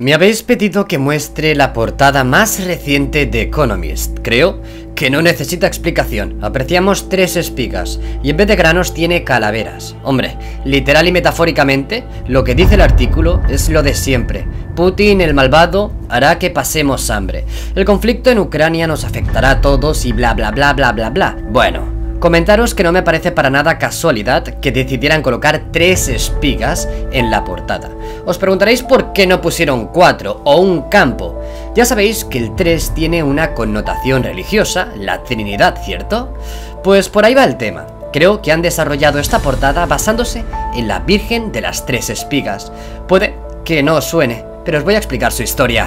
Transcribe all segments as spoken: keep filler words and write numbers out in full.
Me habéis pedido que muestre la portada más reciente de Economist. Creo que no necesita explicación. Apreciamos tres espigas y en vez de granos tiene calaveras. Hombre, literal y metafóricamente, lo que dice el artículo es lo de siempre. Putin, el malvado, hará que pasemos hambre. El conflicto en Ucrania nos afectará a todos y bla bla bla bla bla bla. Bueno, comentaros que no me parece para nada casualidad que decidieran colocar tres espigas en la portada. Os preguntaréis por qué no pusieron cuatro o un campo. Ya sabéis que el tres tiene una connotación religiosa, la Trinidad, ¿cierto? Pues por ahí va el tema. Creo que han desarrollado esta portada basándose en la Virgen de las Tres Espigas. Puede que no os suene, pero os voy a explicar su historia.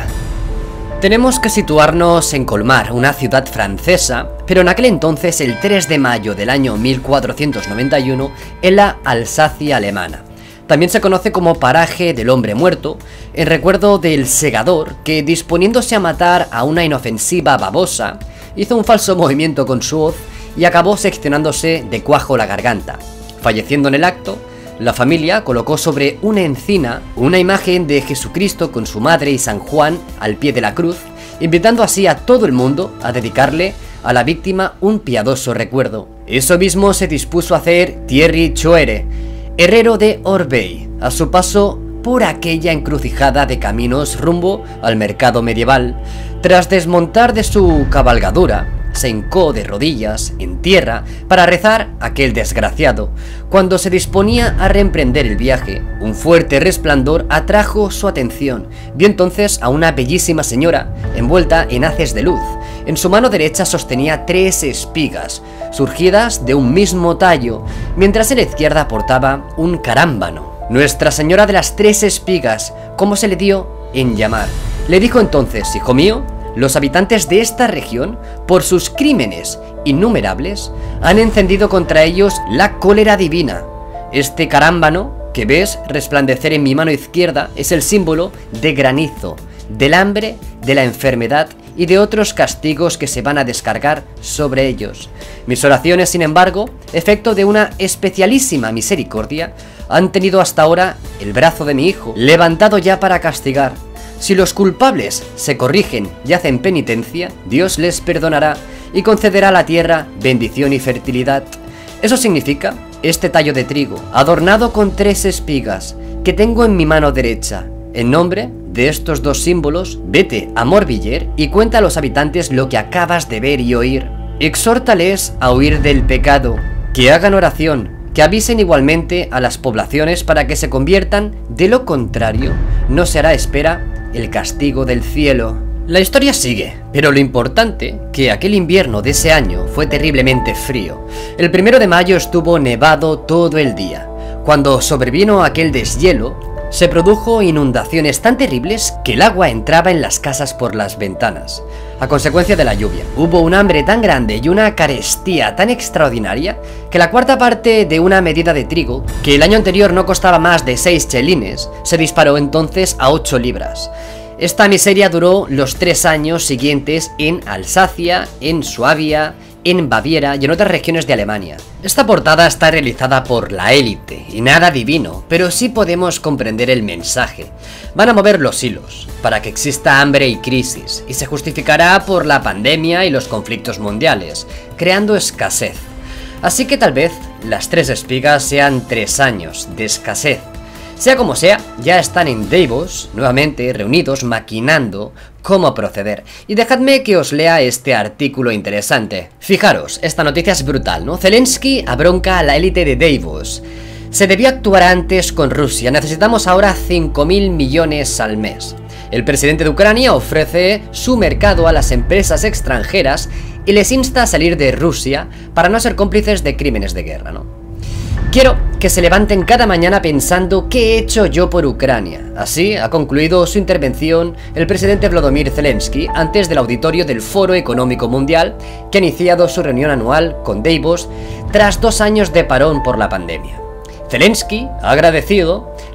Tenemos que situarnos en Colmar, una ciudad francesa, pero en aquel entonces, el tres de mayo del año mil cuatrocientos noventa y uno, en la Alsacia alemana. También se conoce como paraje del hombre muerto, en recuerdo del segador que, disponiéndose a matar a una inofensiva babosa, hizo un falso movimiento con su hoz y acabó seccionándose de cuajo la garganta. Falleciendo en el acto, la familia colocó sobre una encina una imagen de Jesucristo con su madre y San Juan al pie de la cruz, invitando así a todo el mundo a dedicarle a la víctima un piadoso recuerdo. Eso mismo se dispuso a hacer Thierry Choere, herrero de Orbey, a su paso por aquella encrucijada de caminos rumbo al mercado medieval. Tras desmontar de su cabalgadura, se hincó de rodillas en tierra para rezar a aquel desgraciado. Cuando se disponía a reemprender el viaje, un fuerte resplandor atrajo su atención. Vio entonces a una bellísima señora envuelta en haces de luz. En su mano derecha sostenía tres espigas, surgidas de un mismo tallo, mientras en la izquierda portaba un carámbano. Nuestra Señora de las Tres Espigas, como se le dio en llamar. Le dijo entonces: hijo mío, los habitantes de esta región, por sus crímenes innumerables, han encendido contra ellos la cólera divina. Este carámbano que ves resplandecer en mi mano izquierda es el símbolo de granizo, del hambre, de la enfermedad y de otros castigos que se van a descargar sobre ellos. Mis oraciones, sin embargo, efecto de una especialísima misericordia, han tenido hasta ahora el brazo de mi hijo levantado ya para castigar. Si los culpables se corrigen y hacen penitencia, Dios les perdonará y concederá a la tierra bendición y fertilidad. Eso significa este tallo de trigo, adornado con tres espigas, que tengo en mi mano derecha. En nombre de estos dos símbolos, vete a Morvilliers y cuenta a los habitantes lo que acabas de ver y oír. Exhórtales a huir del pecado, que hagan oración, que avisen igualmente a las poblaciones para que se conviertan, de lo contrario, no se hará espera el castigo del cielo. La historia sigue, pero lo importante, que aquel invierno de ese año fue terriblemente frío. El primero de mayo estuvo nevado todo el día. Cuando sobrevino aquel deshielo, se produjo inundaciones tan terribles que el agua entraba en las casas por las ventanas. A consecuencia de la lluvia, hubo un hambre tan grande y una carestía tan extraordinaria que la cuarta parte de una medida de trigo, que el año anterior no costaba más de seis chelines, se disparó entonces a ocho libras. Esta miseria duró los tres años siguientes en Alsacia, en Suabia, en Baviera y en otras regiones de Alemania. Esta portada está realizada por la élite y nada divino, pero sí podemos comprender el mensaje. Van a mover los hilos para que exista hambre y crisis, y se justificará por la pandemia y los conflictos mundiales, creando escasez. Así que tal vez las tres espigas sean tres años de escasez. Sea como sea, ya están en Davos, nuevamente reunidos, maquinando cómo proceder. Y dejadme que os lea este artículo interesante. Fijaros, esta noticia es brutal, ¿no? Zelensky abronca a la élite de Davos. Se debió actuar antes con Rusia, necesitamos ahora cinco mil millones al mes. El presidente de Ucrania ofrece su mercado a las empresas extranjeras y les insta a salir de Rusia para no ser cómplices de crímenes de guerra, ¿no? Quiero que se levanten cada mañana pensando ¿qué he hecho yo por Ucrania? Así ha concluido su intervención el presidente Volodymyr Zelensky antes del auditorio del Foro Económico Mundial, que ha iniciado su reunión anual con Davos tras dos años de parón por la pandemia. Zelensky ha agradecido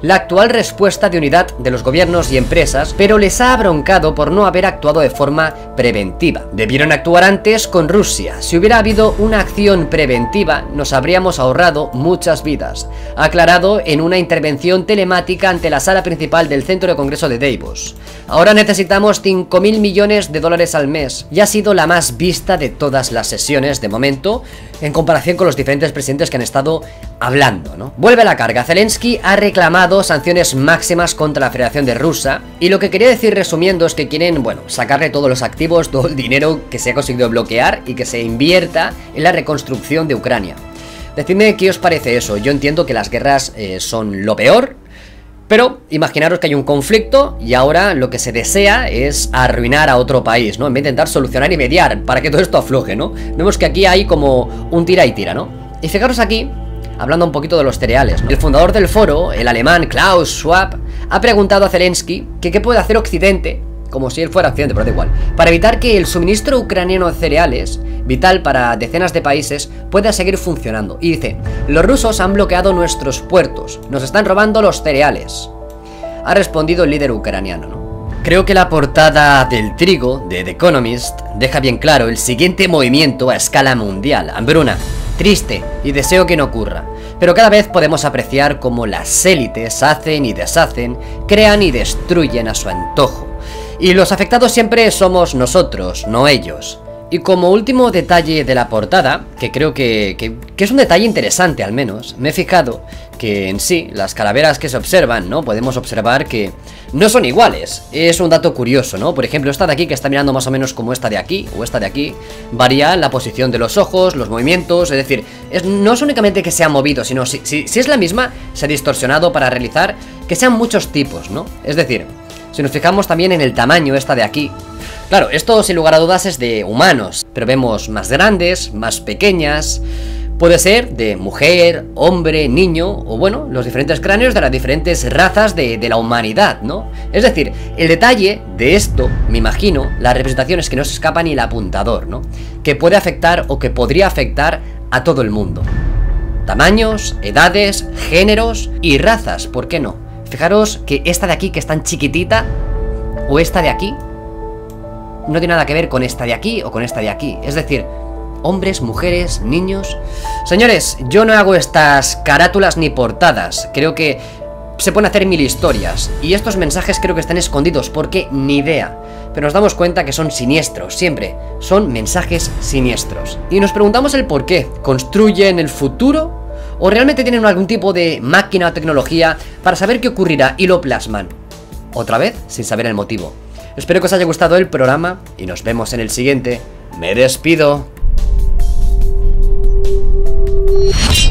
la actual respuesta de unidad de los gobiernos y empresas, pero les ha abroncado por no haber actuado de forma preventiva. Debieron actuar antes con Rusia. Si hubiera habido una acción preventiva, nos habríamos ahorrado muchas vidas, ha aclarado en una intervención telemática ante la sala principal del Centro de Congreso de Davos. Ahora necesitamos cinco mil millones de dólares al mes, y ha sido la más vista de todas las sesiones de momento, en comparación con los diferentes presidentes que han estado hablando, ¿no? Vuelve a la carga. Zelensky ha reclamado sanciones máximas contra la Federación de Rusia, y lo que quería decir resumiendo es que quieren, bueno, sacarle todos los activos, todo el dinero que se ha conseguido bloquear y que se invierta en la reconstrucción de Ucrania. Decidme qué os parece eso. Yo entiendo que las guerras eh, son lo peor, pero imaginaros que hay un conflicto y ahora lo que se desea es arruinar a otro país, ¿no? En vez de intentar solucionar y mediar para que todo esto afloje, ¿no? Vemos que aquí hay como un tira y tira, ¿no? Y fijaros aquí, hablando un poquito de los cereales, ¿no? El fundador del foro, el alemán Klaus Schwab, ha preguntado a Zelensky que qué puede hacer Occidente, como si él fuera Occidente, pero da igual, para evitar que el suministro ucraniano de cereales, vital para decenas de países, pueda seguir funcionando. Y dice: los rusos han bloqueado nuestros puertos, nos están robando los cereales. Ha respondido el líder ucraniano, ¿no? Creo que la portada del trigo de The Economist deja bien claro el siguiente movimiento a escala mundial: hambruna, triste, y deseo que no ocurra. Pero cada vez podemos apreciar cómo las élites hacen y deshacen, crean y destruyen a su antojo. Y los afectados siempre somos nosotros, no ellos. Y como último detalle de la portada, que creo que, que, que es un detalle interesante al menos, me he fijado que en sí, las calaveras que se observan, ¿no? Podemos observar que no son iguales. Es un dato curioso, ¿no? Por ejemplo, esta de aquí, que está mirando más o menos como esta de aquí, o esta de aquí, varía la posición de los ojos, los movimientos, es decir, es, no es únicamente que se ha movido, sino si, si, si es la misma, se ha distorsionado para realizar que sean muchos tipos, ¿no? Es decir, si nos fijamos también en el tamaño, esta de aquí. Claro, esto sin lugar a dudas es de humanos, pero vemos más grandes, más pequeñas. Puede ser de mujer, hombre, niño, o bueno, los diferentes cráneos de las diferentes razas de, de la humanidad, ¿no? Es decir, el detalle de esto, me imagino, las representaciones que no se escapan ni el apuntador, ¿no? Que puede afectar o que podría afectar a todo el mundo. Tamaños, edades, géneros y razas, ¿por qué no? Fijaros que esta de aquí, que es tan chiquitita, o esta de aquí, no tiene nada que ver con esta de aquí o con esta de aquí. Es decir, hombres, mujeres, niños. Señores, yo no hago estas carátulas ni portadas. Creo que se pueden hacer mil historias, y estos mensajes creo que están escondidos porque ni idea. Pero nos damos cuenta que son siniestros, siempre son mensajes siniestros. Y nos preguntamos el por qué. ¿Construyen el futuro? ¿O realmente tienen algún tipo de máquina o tecnología para saber qué ocurrirá y lo plasman? Otra vez, sin saber el motivo. Espero que os haya gustado el programa y nos vemos en el siguiente. Me despido.